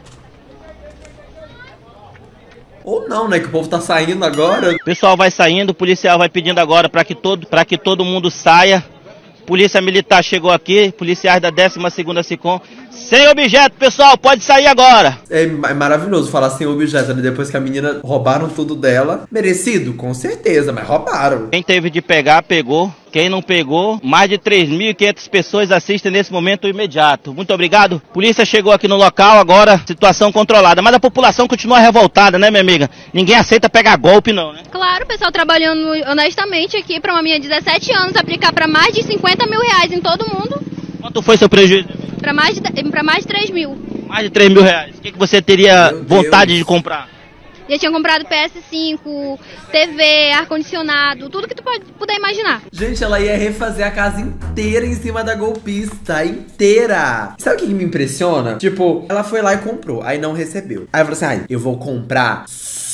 Ou não, né? Que o povo tá saindo agora. O pessoal vai saindo, o policial vai pedindo agora pra que todo mundo saia. Polícia Militar chegou aqui, policiais da 12ª SICOM. Sem objeto, pessoal, pode sair agora. É maravilhoso falar sem objeto, né? Depois que a menina roubaram tudo dela. Merecido? Com certeza, mas roubaram. Quem teve de pegar, pegou. Quem não pegou, mais de 3.500 pessoas assistem nesse momento imediato. Muito obrigado. Polícia chegou aqui no local, agora situação controlada. Mas a população continua revoltada, né, minha amiga? Ninguém aceita pegar golpe, não, né? Claro, o pessoal trabalhando honestamente aqui para uma menina de 17 anos aplicar para mais de 50 mil reais em todo mundo. Quanto foi seu prejuízo? Para mais de 3 mil. Mais de 3 mil reais. O que você teria vontade de comprar? Já tinha comprado PS5, TV, ar-condicionado, tudo que tu puder imaginar. Gente, ela ia refazer a casa inteira em cima da golpista, inteira. Sabe o que me impressiona? Tipo, ela foi lá e comprou, aí não recebeu. Aí ela falou assim, eu vou comprar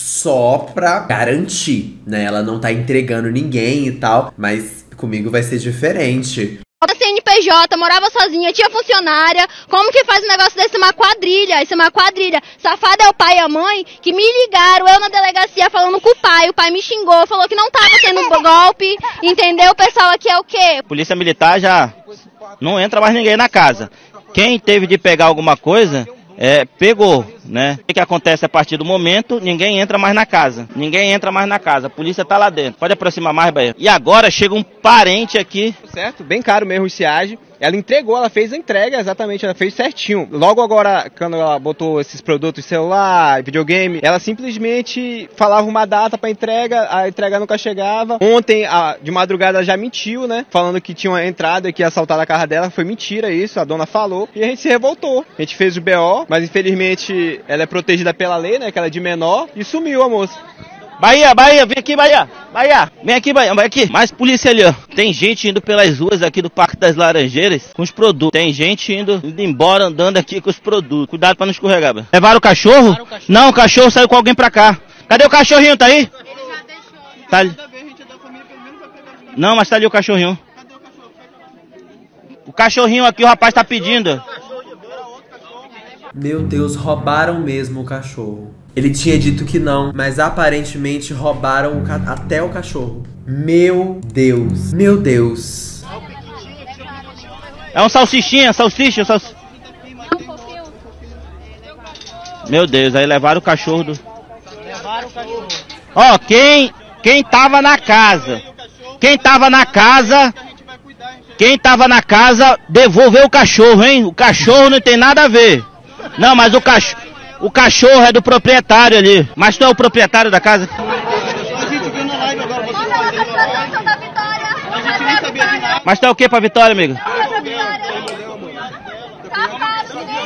só pra garantir, né? Ela não tá entregando ninguém e tal, mas comigo vai ser diferente. CNPJ, morava sozinha, tinha funcionária. Como que faz um negócio desse? Uma quadrilha. Isso é uma quadrilha. Safado é o pai e a mãe que me ligaram, eu na delegacia falando com o pai me xingou, falou que não tava tendo golpe, entendeu? O pessoal aqui é o quê? Polícia Militar já não entra mais ninguém na casa. Quem teve de pegar alguma coisa, pegou, né? O que acontece a partir do momento, ninguém entra mais na casa. Ninguém entra mais na casa, a polícia tá lá dentro. Pode aproximar mais, Bahia. E agora chega um parente aqui. Certo, bem caro mesmo o Ciage. Ela entregou, ela fez a entrega, exatamente, ela fez certinho. Logo agora, quando ela botou esses produtos, celular, videogame, ela simplesmente falava uma data pra entrega, a entrega nunca chegava. Ontem, de madrugada, ela já mentiu, né? Falando que tinha entrado e que ia assaltar a casa dela. Foi mentira isso, a dona falou. E a gente se revoltou. A gente fez o BO, mas infelizmente ela é protegida pela lei, né? Que ela é de menor. E sumiu a moça. Bahia, vem aqui, Bahia. Vem aqui, Bahia, vai aqui. Mais polícia ali, ó. Tem gente indo pelas ruas aqui do Parque das Laranjeiras com os produtos. Tem gente indo embora andando aqui com os produtos. Cuidado pra não escorregar, Bahia. Levaram o cachorro? Não, o cachorro saiu com alguém pra cá. Cadê o cachorrinho? Tá aí? Tá ali. Não, mas tá ali o cachorrinho. O cachorrinho aqui, o rapaz tá pedindo. Meu Deus, roubaram mesmo o cachorro. Ele tinha dito que não, mas aparentemente roubaram até o cachorro. Meu Deus. Meu Deus. É um salsichinha. Meu Deus, aí levaram o cachorro do... Ó, quem tava na casa... Quem tava na casa, devolveu o cachorro, hein? O cachorro não tem nada a ver. Não, mas o cachorro é do proprietário ali. Mas tu é o proprietário da casa? Mas tu é o que pra Vitória, amigo?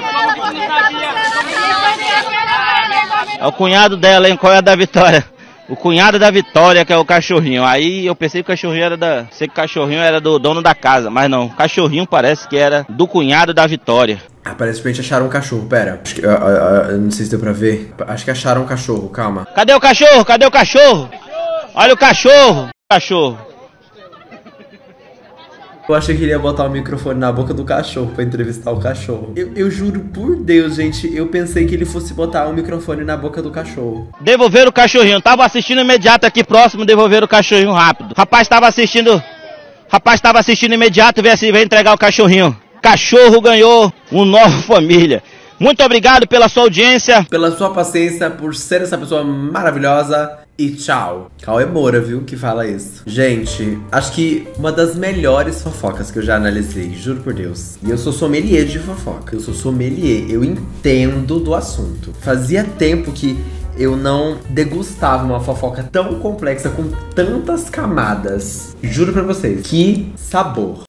É o cunhado dela, hein? Qual é a da Vitória? O cunhado da Vitória, que é o cachorrinho. Aí eu pensei que o cachorrinho era sei que o cachorrinho era do dono da casa, mas não. O cachorrinho parece que era do cunhado da Vitória. Aparentemente acharam um cachorro, pera. Acho que, não sei se deu pra ver. Acho que acharam um cachorro, calma. Cadê o cachorro? Cadê o cachorro? Olha o cachorro! Cachorro. Eu achei que ele ia botar o microfone na boca do cachorro pra entrevistar o cachorro. Eu juro por Deus, gente, eu pensei que ele fosse botar o microfone na boca do cachorro. Devolver o cachorrinho. Tava assistindo imediato aqui próximo, devolver o cachorrinho rápido. Rapaz tava assistindo imediato, veio entregar o cachorrinho. Cachorro ganhou um novo família. Muito obrigado pela sua audiência. Pela sua paciência, por ser essa pessoa maravilhosa. E tchau. Cauê Moura, viu, que fala isso. Gente, acho que uma das melhores fofocas que eu já analisei, juro por Deus. E eu sou sommelier de fofoca. Eu sou sommelier, eu entendo do assunto. Fazia tempo que eu não degustava uma fofoca tão complexa, com tantas camadas. Juro pra vocês, que sabor.